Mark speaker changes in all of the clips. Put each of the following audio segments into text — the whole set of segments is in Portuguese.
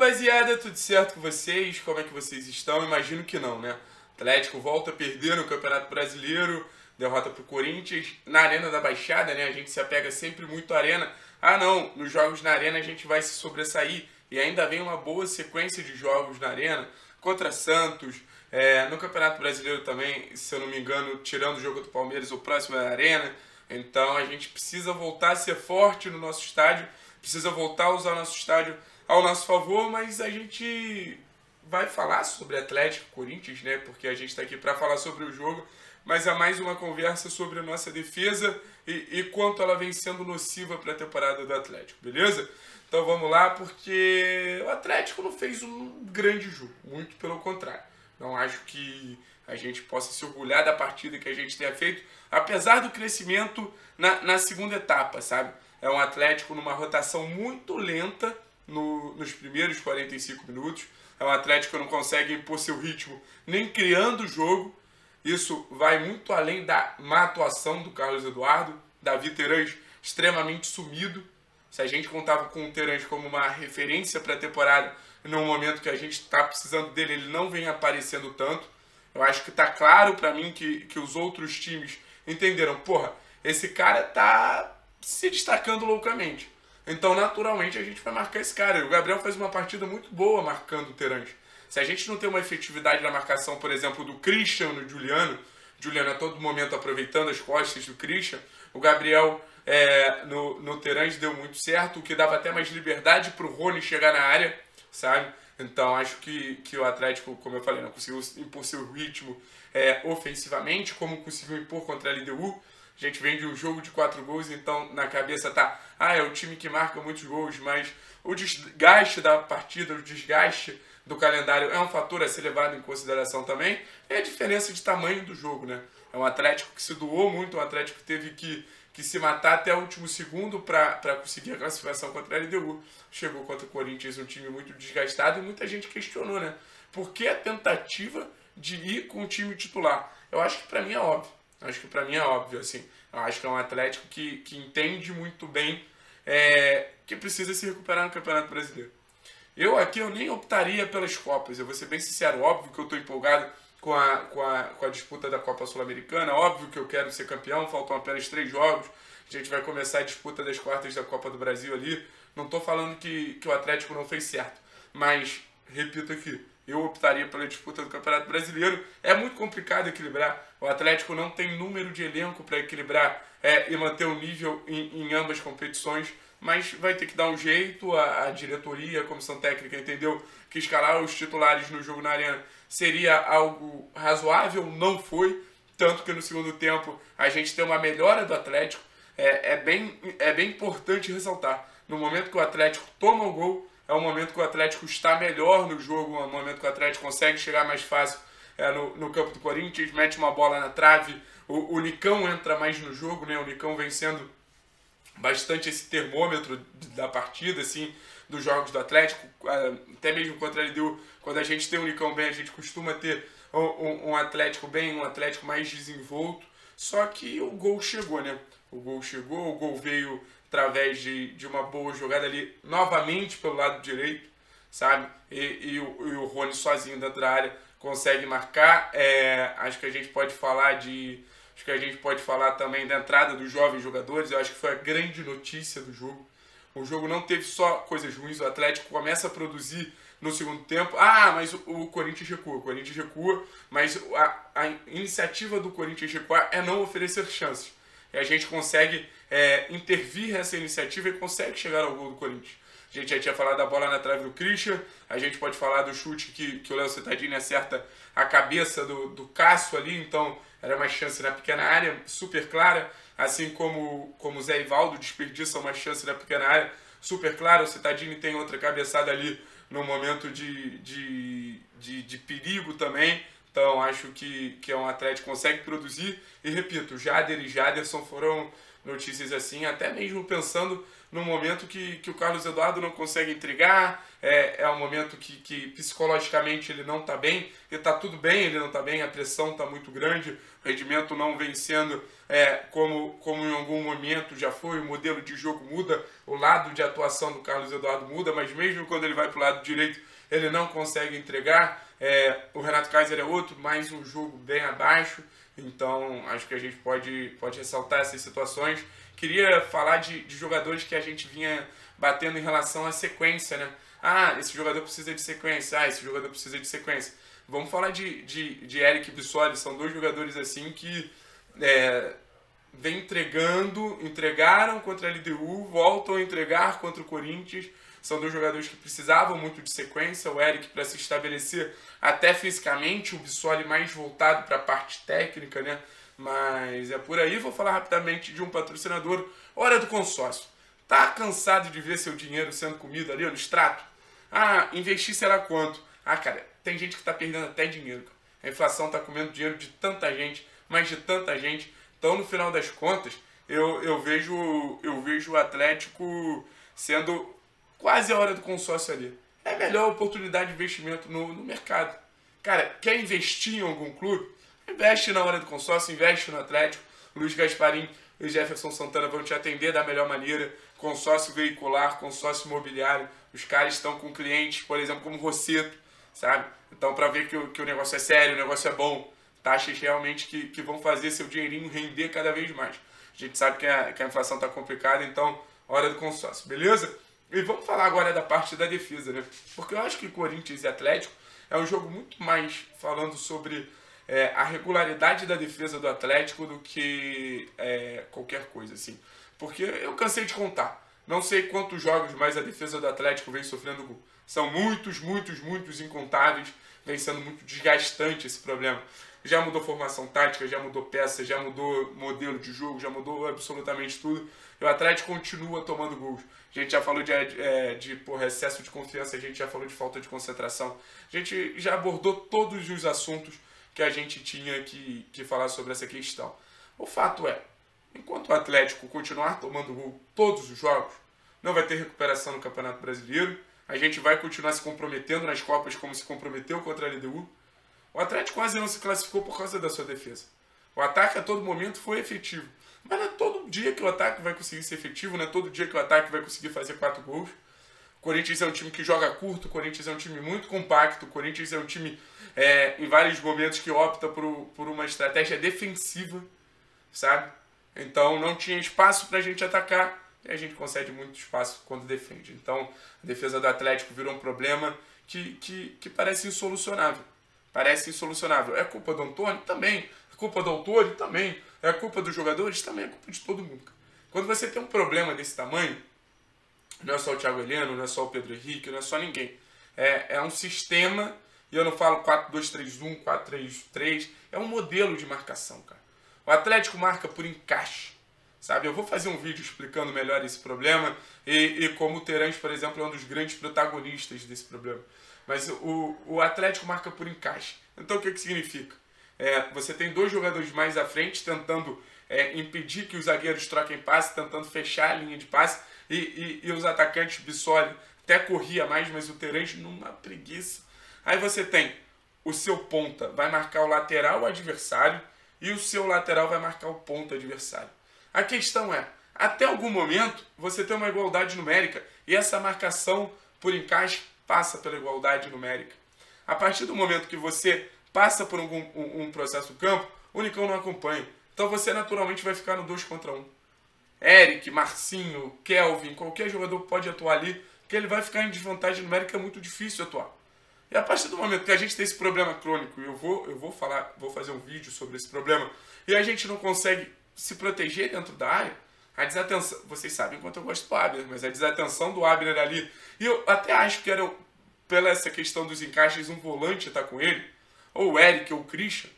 Speaker 1: rapaziada, tudo certo com vocês? Como é que vocês estão? Imagino que não, né? Atlético volta a perder no Campeonato Brasileiro, derrota pro Corinthians na Arena da Baixada, né? A gente se apega sempre muito à Arena. Ah não, nos jogos na Arena a gente vai se sobressair e ainda vem uma boa sequência de jogos na Arena contra Santos, no Campeonato Brasileiro também, se eu não me engano, tirando o jogo do Palmeiras, o próximo é a Arena. Então a gente precisa voltar a ser forte no nosso estádio, precisa voltar a usar o nosso estádio ao nosso favor, mas a gente vai falar sobre Atlético e Corinthians, né? Porque a gente está aqui para falar sobre o jogo, mas é mais uma conversa sobre a nossa defesa e quanto ela vem sendo nociva para a temporada do Atlético, beleza? Então vamos lá, porque o Atlético não fez um grande jogo, muito pelo contrário. Não acho que a gente possa se orgulhar da partida que a gente tenha feito, apesar do crescimento na segunda etapa, sabe? É um Atlético numa rotação muito lenta nos primeiros 45 minutos. É um Atlético que não consegue impor seu ritmo nem criando o jogo. Isso vai muito além da má atuação do Carlos Eduardo. Davi Terãs extremamente sumido. Se a gente contava com o Terãs como uma referência para a temporada, no momento que a gente está precisando dele, ele não vem aparecendo tanto. Eu acho que está claro para mim que os outros times entenderam, porra, esse cara tá se destacando loucamente. Então, naturalmente, a gente vai marcar esse cara. E o Gabriel faz uma partida muito boa marcando o Terãs. Se a gente não tem uma efetividade na marcação, por exemplo, do Christian no Juliano a todo momento aproveitando as costas do Christian, o Gabriel no Terãs deu muito certo, o que dava até mais liberdade para o Rony chegar na área, sabe? Então, acho que o Atlético, como eu falei, não conseguiu impor seu ritmo ofensivamente, como conseguiu impor contra a LDU. A gente vem de um jogo de 4 gols, então na cabeça tá, é o time que marca muitos gols, mas o desgaste da partida, o desgaste do calendário é um fator a ser levado em consideração também. É a diferença de tamanho do jogo, né? É um Atlético que se doou muito, um Atlético que teve que se matar até o último segundo para conseguir a classificação contra a LDU. Chegou contra o Corinthians, um time muito desgastado, e muita gente questionou, né? Por que a tentativa de ir com o time titular? Eu acho que para mim é óbvio. Assim. Eu acho que é um Atlético que entende muito bem que precisa se recuperar no Campeonato Brasileiro. Eu nem optaria pelas Copas, eu vou ser bem sincero. Óbvio que eu estou empolgado com a disputa da Copa Sul-Americana, óbvio que eu quero ser campeão, faltam apenas 3 jogos, a gente vai começar a disputa das quartas da Copa do Brasil ali. Não estou falando que o Atlético não fez certo, mas, repito aqui, eu optaria pela disputa do Campeonato Brasileiro. É muito complicado equilibrar. O Atlético não tem número de elenco para equilibrar e manter o nível em ambas competições, mas vai ter que dar um jeito. A diretoria, a comissão técnica entendeu que escalar os titulares no jogo na Arena seria algo razoável, não foi. Tanto que no segundo tempo a gente tem uma melhora do Atlético. É bem importante ressaltar. No momento que o Atlético toma o gol, é um momento que o Atlético está melhor no jogo, é um momento que o Atlético consegue chegar mais fácil no campo do Corinthians, mete uma bola na trave, o Nicão entra mais no jogo, né? O Nicão vem sendo bastante esse termômetro da partida, assim, dos jogos do Atlético, até mesmo contra a LDU. Quando a gente tem o Nicão bem, a gente costuma ter um Atlético bem, um Atlético mais desenvolto, só que o gol chegou, né? O gol veio através de uma boa jogada ali, novamente pelo lado direito, sabe? E o Rony sozinho dentro da área consegue marcar. Acho que a gente pode falar também da entrada dos jovens jogadores. Eu acho que foi a grande notícia do jogo. O jogo não teve só coisas ruins, o Atlético começa a produzir no segundo tempo. Mas o Corinthians recua, mas a iniciativa do Corinthians recuar é não oferecer chances. E a gente consegue intervir nessa iniciativa e consegue chegar ao gol do Corinthians. A gente já tinha falado da bola na trave do Christian, a gente pode falar do chute que o Léo Cittadini acerta a cabeça do Cássio ali, então era uma chance na pequena área, super clara, assim como o Zé Ivaldo desperdiça uma chance na pequena área, super clara. O Cittadini tem outra cabeçada ali no momento de perigo também. Então acho que é um Atlético que consegue produzir. E repito, Jader e Jaderson foram notícias assim, até mesmo pensando no momento que o Carlos Eduardo não consegue entregar, é um momento que psicologicamente ele não está bem, e está tudo bem, ele não está bem, a pressão está muito grande, o rendimento não vem sendo como em algum momento já foi, o modelo de jogo muda, o lado de atuação do Carlos Eduardo muda, mas mesmo quando ele vai para o lado direito, ele não consegue entregar, o Renato Kaiser é outro, mais um jogo bem abaixo, então acho que a gente pode ressaltar essas situações. Queria falar de jogadores que a gente vinha batendo em relação à sequência, né? Ah, esse jogador precisa de sequência, esse jogador precisa de sequência. Vamos falar de Eric Bissoli, são dois jogadores assim que vem entregaram contra a LDU, voltam a entregar contra o Corinthians. São dois jogadores que precisavam muito de sequência, o Eric para se estabelecer até fisicamente, o Bissoli mais voltado para a parte técnica, né? Mas é por aí. Vou falar rapidamente de um patrocinador, Hora do Consórcio. Tá cansado de ver seu dinheiro sendo comido ali no extrato? Ah, investir será quanto? Ah, cara, tem gente que tá perdendo até dinheiro, cara. A inflação tá comendo dinheiro de tanta gente, mas de tanta gente. Então, no final das contas, eu vejo o Atlético sendo quase a Hora do Consórcio ali. É a melhor oportunidade de investimento no mercado. Cara, quer investir em algum clube? Investe na Hora do Consórcio, investe no Atlético. Luiz Gasparim e Jefferson Santana vão te atender da melhor maneira. Consórcio veicular, consórcio imobiliário. Os caras estão com clientes, por exemplo, como Rosseto, sabe? Então, para ver que o negócio é sério, o negócio é bom, taxas realmente que vão fazer seu dinheirinho render cada vez mais. A gente sabe que a inflação está complicada, então, Hora do Consórcio, beleza? E vamos falar agora da parte da defesa, né? Porque eu acho que Corinthians e Atlético é um jogo muito mais falando sobre a regularidade da defesa do Atlético do que qualquer coisa, assim. Porque eu cansei de contar. Não sei quantos jogos mais a defesa do Atlético vem sofrendo gol. São muitos incontáveis. Vem sendo muito desgastante esse problema. Já mudou formação tática, já mudou peça, já mudou modelo de jogo, já mudou absolutamente tudo. E o Atlético continua tomando gols. A gente já falou de excesso de confiança, a gente já falou de falta de concentração. A gente já abordou todos os assuntos que a gente tinha que falar sobre essa questão. O fato é, enquanto o Atlético continuar tomando gol todos os jogos, não vai ter recuperação no Campeonato Brasileiro, a gente vai continuar se comprometendo nas Copas como se comprometeu contra a LDU. O Atlético quase não se classificou por causa da sua defesa. O ataque a todo momento foi efetivo. Mas não é todo dia que o ataque vai conseguir ser efetivo, não é todo dia que o ataque vai conseguir fazer 4 gols. O Corinthians é um time que joga curto, o Corinthians é um time muito compacto, o Corinthians é um time, em vários momentos, que opta por uma estratégia defensiva, sabe? Então não tinha espaço para a gente atacar e a gente concede muito espaço quando defende. Então a defesa do Atlético virou um problema que parece insolucionável. Parece insolucionável. É culpa do Antônio? Também. É culpa do autor? Também. É culpa dos jogadores? Também. É culpa de todo mundo. Quando você tem um problema desse tamanho, não é só o Thiago Heleno, não é só o Pedro Henrique, não é só ninguém. É um sistema, e eu não falo 4-2-3-1, 4-3-3, é um modelo de marcação, cara. O Atlético marca por encaixe, sabe? Eu vou fazer um vídeo explicando melhor esse problema e como o Terãs, por exemplo, é um dos grandes protagonistas desse problema. Mas o Atlético marca por encaixe. Então o que significa? Você tem dois jogadores mais à frente tentando impedir que os zagueiros troquem passe, tentando fechar a linha de passe, e os atacantes, Bissoli até corria mais, mas o Terãs numa preguiça. Aí você tem o seu ponta, vai marcar o lateral adversário, e o seu lateral vai marcar o ponta adversário. A questão é, até algum momento, você tem uma igualdade numérica, e essa marcação por encaixe passa pela igualdade numérica. A partir do momento que você passa por um processo do campo, o Nicão não acompanha. Então você naturalmente vai ficar no 2 contra 1. Eric, Marcinho, Kelvin, qualquer jogador pode atuar ali, que ele vai ficar em desvantagem numérica, é muito difícil atuar. E a partir do momento que a gente tem esse problema crônico, e eu vou fazer um vídeo sobre esse problema, e a gente não consegue se proteger dentro da área, a desatenção, vocês sabem quanto eu gosto do Abner, mas a desatenção do Abner ali, e eu até acho que era, pela essa questão dos encaixes, um volante estar com ele, ou o Eric ou o Christian,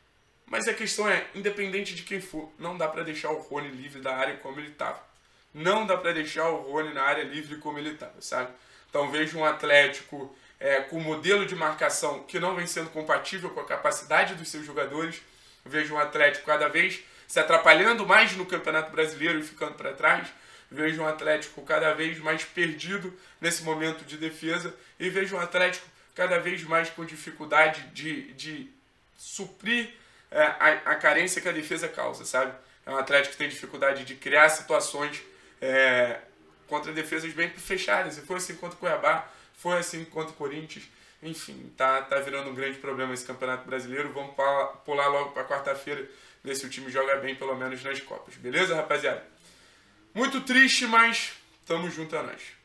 Speaker 1: mas a questão é, independente de quem for, não dá para deixar o Rony livre da área como ele estava. Não dá para deixar o Rony na área livre como ele estava, sabe? Então vejo um Atlético com o modelo de marcação que não vem sendo compatível com a capacidade dos seus jogadores. Eu vejo um Atlético cada vez se atrapalhando mais no Campeonato Brasileiro e ficando para trás. Vejo um Atlético cada vez mais perdido nesse momento de defesa e vejo um Atlético cada vez mais com dificuldade de suprir a carência que a defesa causa, sabe? É um Atlético que tem dificuldade de criar situações contra defesas bem fechadas. E foi assim contra o Cuiabá, foi assim contra o Corinthians. Enfim, tá virando um grande problema esse Campeonato Brasileiro. Vamos pular logo para quarta-feira, ver se o time joga bem, pelo menos nas Copas. Beleza, rapaziada? Muito triste, mas tamo junto a nós.